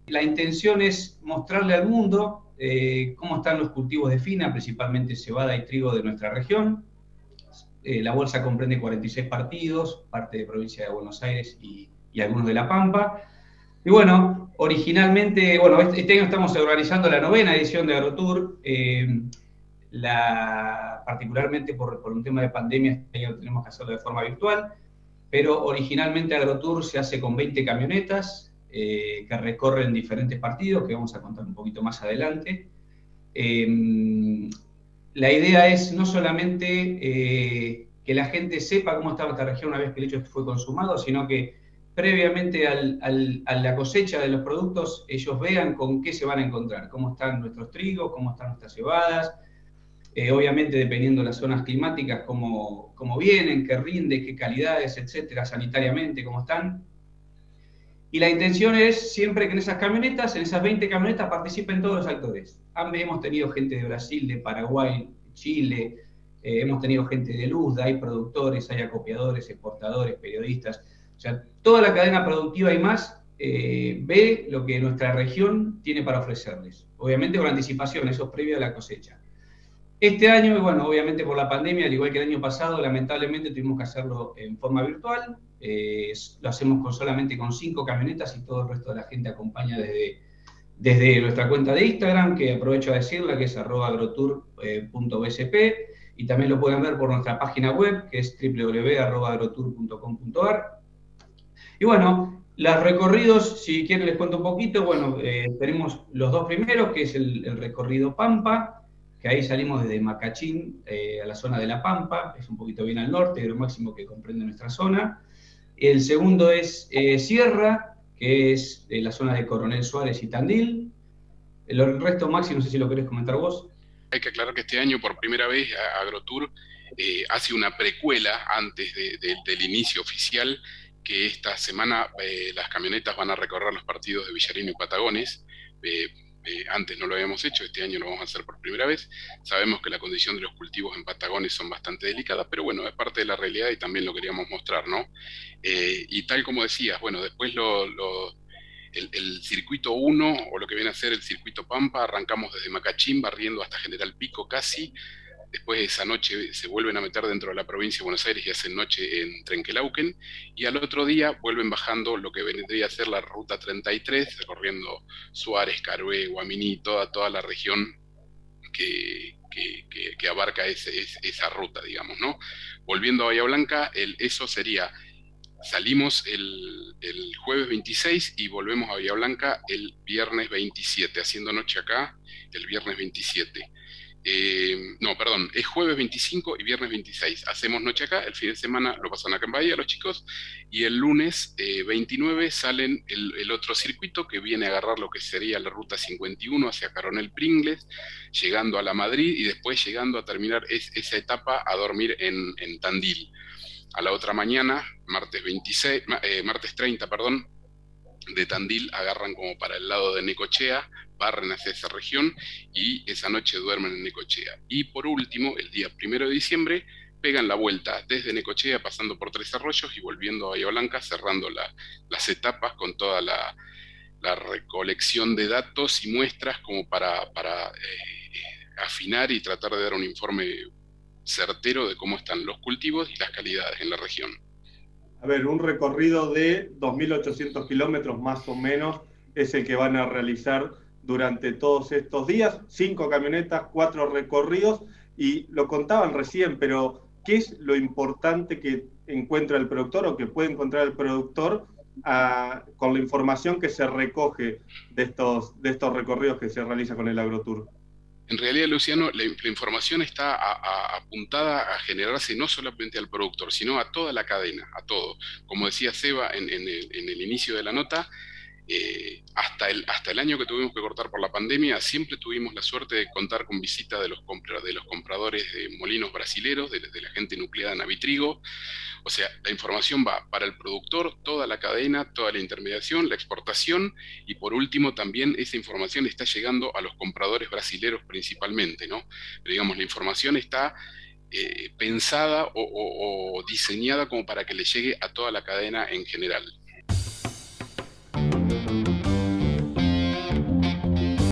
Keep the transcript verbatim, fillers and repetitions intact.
La intención es mostrarle al mundo eh, cómo están los cultivos de fina, principalmente cebada y trigo de nuestra región. Eh, la bolsa comprende cuarenta y seis partidos, parte de provincia de Buenos Aires y, y algunos de La Pampa. Y bueno, originalmente, bueno, este, este año estamos organizando la novena edición de AgroTour. Eh, la, particularmente por, por un tema de pandemia, este año tenemos que hacerlo de forma virtual, pero originalmente AgroTour se hace con veinte camionetas, Eh, que recorren diferentes partidos, que vamos a contar un poquito más adelante. Eh, la idea es no solamente eh, que la gente sepa cómo está nuestra región una vez que el hecho fue consumado, sino que previamente al, al, a la cosecha de los productos, ellos vean con qué se van a encontrar, cómo están nuestros trigos, cómo están nuestras cebadas, eh, obviamente dependiendo de las zonas climáticas, cómo, cómo vienen, qué rinde, qué calidades, etcétera, sanitariamente, cómo están. Y la intención es siempre que en esas camionetas, en esas veinte camionetas, participen todos los actores. Hemos tenido gente de Brasil, de Paraguay, Chile, eh, hemos tenido gente de Luz, hay productores, hay acopiadores, exportadores, periodistas. O sea, toda la cadena productiva y más eh, ve lo que nuestra región tiene para ofrecerles. Obviamente con anticipación, eso es previo a la cosecha. Este año, bueno, obviamente por la pandemia, al igual que el año pasado, lamentablemente tuvimos que hacerlo en forma virtual. Eh, lo hacemos con, solamente con cinco camionetas y todo el resto de la gente acompaña desde, desde nuestra cuenta de Instagram, que aprovecho a decirla, que es arroba agrotour punto b s p, y también lo pueden ver por nuestra página web, que es w w w punto arroba agrotour punto com punto a r. Y bueno, los recorridos, si quieren les cuento un poquito. Bueno, eh, tenemos los dos primeros, que es el, el recorrido Pampa, que ahí salimos desde Macachín eh, a la zona de La Pampa, es un poquito bien al norte, de lo máximo que comprende nuestra zona. El segundo es eh, Sierra, que es de la zona de Coronel Suárez y Tandil. El resto, Maxi, no sé si lo querés comentar vos. Hay que aclarar que este año, por primera vez, AgroTour eh, hace una precuela antes de, de, del inicio oficial, que esta semana eh, las camionetas van a recorrer los partidos de Villarino y Patagones. Eh, Eh, antes no lo habíamos hecho, este año lo vamos a hacer por primera vez. Sabemos que la condición de los cultivos en Patagones son bastante delicadas, pero bueno, es parte de la realidad y también lo queríamos mostrar, ¿no? Eh, y tal como decías, bueno, después lo, lo, el, el circuito uno, o lo que viene a ser el circuito Pampa, arrancamos desde Macachín, barriendo hasta General Pico casi. Después esa noche se vuelven a meter dentro de la provincia de Buenos Aires y hacen noche en Trenquelauquen, y al otro día vuelven bajando lo que vendría a ser la ruta treinta y tres, recorriendo Suárez, Carué, Guaminí, toda, toda la región que, que, que, que abarca ese, ese, esa ruta, digamos, ¿no? Volviendo a Bahía Blanca, el, eso sería, salimos el, el jueves veintiséis y volvemos a Bahía Blanca el viernes veintisiete, haciendo noche acá el viernes veintisiete. Eh, no, perdón, es jueves veinticinco y viernes veintiséis. Hacemos noche acá, el fin de semana lo pasan acá en Bahía los chicos, y el lunes eh, veintinueve salen el, el otro circuito que viene a agarrar lo que sería la ruta cincuenta y uno hacia Coronel Pringles, llegando a la Madrid y después llegando a terminar es, esa etapa a dormir en, en Tandil. A la otra mañana, martes veintiséis, eh, martes treinta, perdón, de Tandil agarran como para el lado de Necochea, barren hacia esa región y esa noche duermen en Necochea. Y por último, el día primero de diciembre, pegan la vuelta desde Necochea, pasando por Tres Arroyos y volviendo a Bahía Blanca, cerrando la, las etapas con toda la, la recolección de datos y muestras como para, para eh, afinar y tratar de dar un informe certero de cómo están los cultivos y las calidades en la región. A ver, un recorrido de dos mil ochocientos kilómetros más o menos es el que van a realizar durante todos estos días. Cinco camionetas, cuatro recorridos, y lo contaban recién, pero ¿qué es lo importante que encuentra el productor o que puede encontrar el productor a, con la información que se recoge de estos, de estos recorridos que se realiza con el AgroTour? En realidad, Luciano, la, la información está a, a, apuntada a generarse no solamente al productor, sino a toda la cadena, a todo. Como decía Seba en, en, el, en el inicio de la nota, eh, hasta, el, hasta el año que tuvimos que cortar por la pandemia, siempre tuvimos la suerte de contar con visita de los, compra, de los compradores de molinos brasileros, de, de la gente nucleada en Avitrigo. O sea, la información va para el productor, toda la cadena, toda la intermediación, la exportación, y por último también esa información está llegando a los compradores brasileros principalmente, ¿no? Pero digamos, la información está eh, pensada o, o, o diseñada como para que le llegue a toda la cadena en general.